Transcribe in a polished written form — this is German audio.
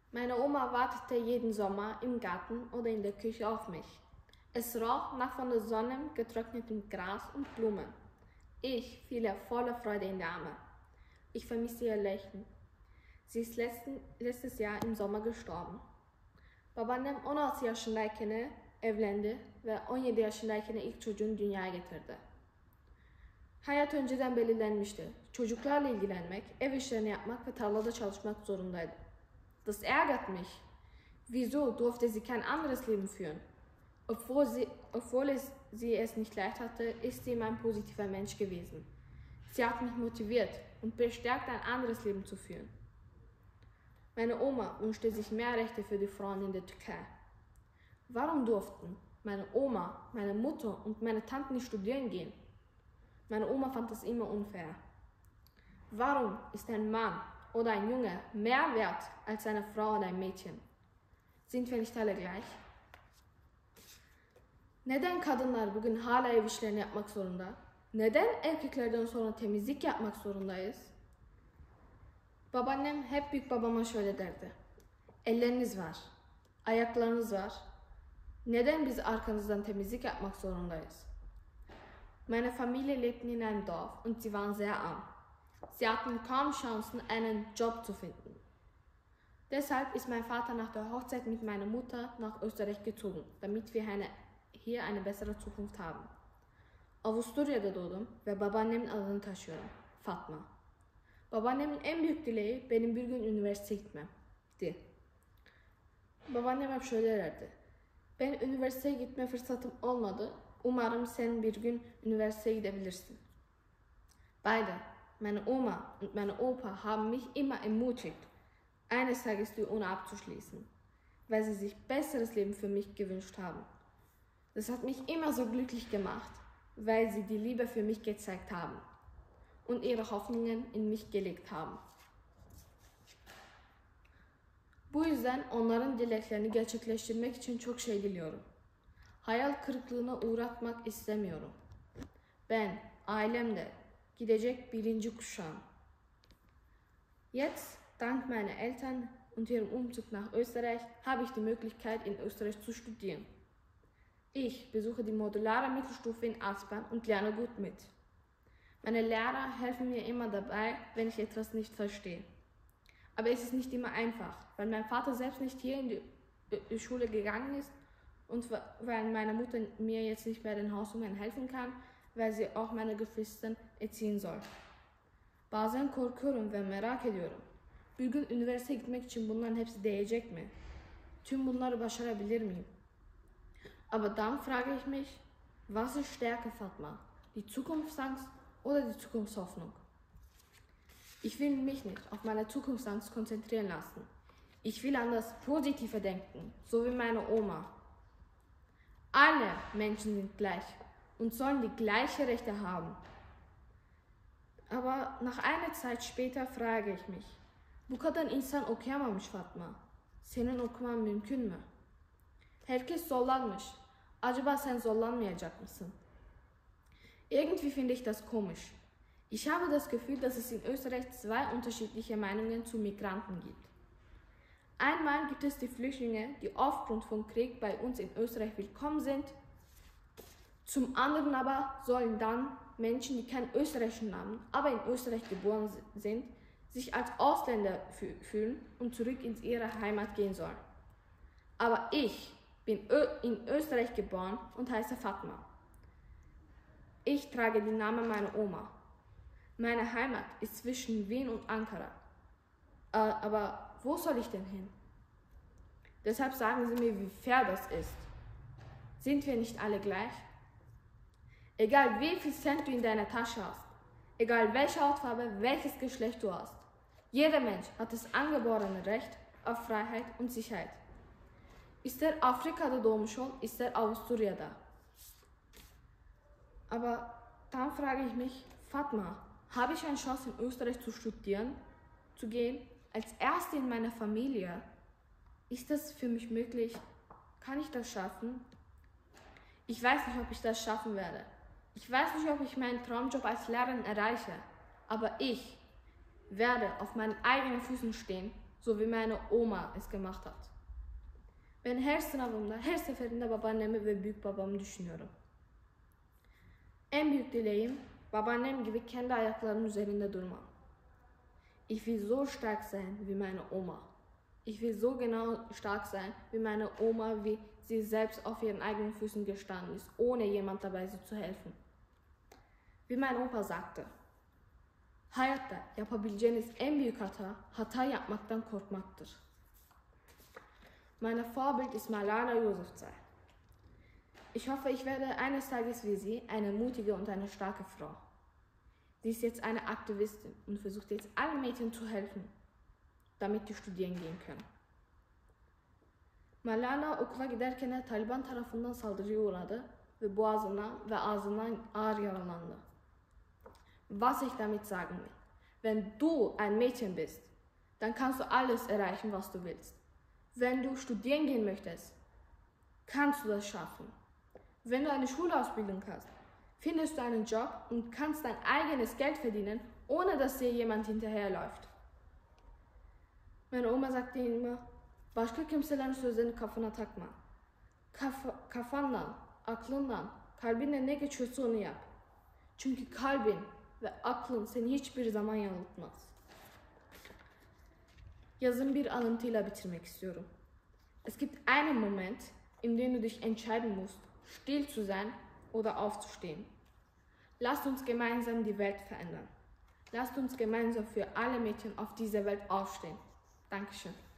Meine Oma wartete jeden Sommer im Garten oder in der Küche auf mich. Es roch nach von der Sonne getrocknetem Gras und Blumen. Ich fiel ihr voller Freude in die Arme. Ich vermisste ihr Lächeln. Sie ist letztes Jahr im Sommer gestorben. Babaannem 16 yaşındayken evlendi ve 17 yaşındayken ilk çocuğunu dünyaya getirdi. Hayat önceden belirlenmişti. Çocuklarla ilgilenmek, ev işlerini yapmak ve tarlada çalışmak zorundaydı. Das ärgert mich. Wieso durfte sie kein anderes Leben führen? Obwohl sie es nicht leicht hatte, ist sie immer ein positiver Mensch gewesen. Sie hat mich motiviert und bestärkt, ein anderes Leben zu führen. Meine Oma wünschte sich mehr Rechte für die Frauen in der Türkei. Warum durften meine Oma, meine Mutter und meine Tante nicht studieren gehen? Meine Oma fand das immer unfair. Warum ist ein Mann oder ein Junge mehr wert als eine Frau oder ein Mädchen? Sind wir nicht alle gleich? Neden kadınlar bugün hala ev işlerini yapmak zorunda? Neden erkeklerden sonra temizlik yapmak zorundayız? Babaannem hep büyük babama şöyle derdi. Elleriniz var, ayaklarınız var. Neden biz arkanızdan temizlik yapmak zorundayız? Meine Familie lebten in einem Dorf und sie waren sehr arm. Sie hatten kaum Chancen, einen Job zu finden. Deshalb ist mein Vater nach der Hochzeit mit meiner Mutter nach Österreich gezogen, damit wir hier eine bessere Zukunft haben. Avusturya'da doğdum ve babaannemin adını taşıyorum. Fatma. Babaannemin en büyük dileği benim bir gün üniversiteye gitmemdi. Babaannem hep şöyle derdi. Ben üniversiteye gitme fırsatım olmadı. Umarım sen bir gün üniversiteye gidebilirsin. Beide, meine Oma und meine Opa haben mich immer ermutigt, eines Tages die Uni abzuschließen, weil sie sich besseres Leben für mich gewünscht haben. Das hat mich immer so glücklich gemacht, weil sie die Liebe für mich gezeigt haben und ihre Hoffnungen in mich gelegt haben. Bu yüzden onların dileklerini gerçekleştirmek için çok şey diliyorum. Hayal kırıklığına uğratmak istemiyorum. Ben, ailem de gidecek birinci kuşağım. Jetzt, dank meiner Eltern und ihrem Umzug nach Österreich, habe ich die Möglichkeit, in Österreich zu studieren. Ich besuche die modulare Mittelstufe in Aspern und lerne gut mit. Meine Lehrer helfen mir immer dabei, wenn ich etwas nicht verstehe. Aber es ist nicht immer einfach, weil mein Vater selbst nicht hier in die Schule gegangen ist und weil meine Mutter mir jetzt nicht bei den Hausübungen helfen kann, weil sie auch meine Geschwister erziehen soll. Bazen korkuyorum ve merak ediyorum. Bir gün üniversiteye gitmek için bunların hepsi değecek mi? Tüm bunları başarabilir miyim? Aber dann frage ich mich, was ist stärker, Fatma? Die Zukunftsangst oder die Zukunftshoffnung? Ich will mich nicht auf meine Zukunftsangst konzentrieren lassen. Ich will an das Positive denken, so wie meine Oma. Alle Menschen sind gleich und sollen die gleichen Rechte haben. Aber nach einer Zeit später frage ich mich, bu kadar insan okuyamamış Fatma. Senin okuman mümkün mü? Herkes zorlanmış. Acaba sen zorlanmayacak mısın? Irgendwie finde ich das komisch. Ich habe das Gefühl, dass es in Österreich zwei unterschiedliche Meinungen zu Migranten gibt. Einmal gibt es die Flüchtlinge, die aufgrund von Krieg bei uns in Österreich willkommen sind. Zum anderen aber sollen dann Menschen, die keinen österreichischen Namen, aber in Österreich geboren sind, sich als Ausländer fühlen und zurück in ihre Heimat gehen sollen. Aber ich bin in Österreich geboren und heiße Fatma. Ich trage den Namen meiner Oma. Meine Heimat ist zwischen Wien und Ankara. Aber wo soll ich denn hin? Deshalb sagen Sie mir, wie fair das ist. Sind wir nicht alle gleich? Egal wie viel Cent du in deiner Tasche hast, egal welche Hautfarbe, welches Geschlecht du hast, jeder Mensch hat das angeborene Recht auf Freiheit und Sicherheit. İster Afrika'da doğmuş ol, ister Avusturya'da. Aber dann frage ich mich, Fatma, habe ich eine Chance in Österreich zu studieren, zu gehen, als Erste in meiner Familie? Ist das für mich möglich? Kann ich das schaffen? Ich weiß nicht, ob ich das schaffen werde. Ich weiß nicht, ob ich meinen Traumjob als Lehrerin erreiche. Aber ich werde auf meinen eigenen Füßen stehen so wie meine Oma es gemacht hat. Ben her sınavımda, her seferinde babaannemi ve büyük babamı düşünüyorum. En büyük dileğim, babaannem gibi kendi ayaklarının üzerinde durmam. Ich will so stark sein wie meine Oma. Ich will so genau stark sein wie meine Oma, wie sie selbst auf ihren eigenen Füßen gestanden ist, ohne jemand dabei sie zu helfen. Wie mein Opa sagte, hayatta yapabileceğiniz en büyük hata yapmaktan korkmaktır. Meine Vorbild ist Malala Yousafzai. Ich hoffe, ich werde eines Tages wie sie eine mutige und eine starke Frau. Sie ist jetzt eine Aktivistin und versucht jetzt allen Mädchen zu helfen, damit die studieren gehen können. Malala okula giderken Taliban tarafından saldırıya uğradı ve boğazından ve ağzından ağır yaralandı. Was ich damit sagen will, wenn du ein Mädchen bist, dann kannst du alles erreichen, was du willst. Wenn du studieren gehen möchtest, kannst du das schaffen. Wenn du eine Schulausbildung hast, findest du einen Job und kannst dein eigenes Geld verdienen, ohne dass dir jemand hinterherläuft. Meine Oma sagte immer, başka kimselerin sözlerini kafana takma. Kafandan, aklından, kalbinle ne geçiyorsa onu yap. Çünkü kalbin ve aklın seni hiçbir zaman yanıltmaz. Yazın bir alıntıyla bitirmek istiyorum. Es gibt einen Moment, in dem du dich entscheiden musst, still zu sein oder aufzustehen. Lasst uns gemeinsam die Welt verändern. Lasst uns gemeinsam für alle Mädchen auf dieser Welt aufstehen. Dankeschön.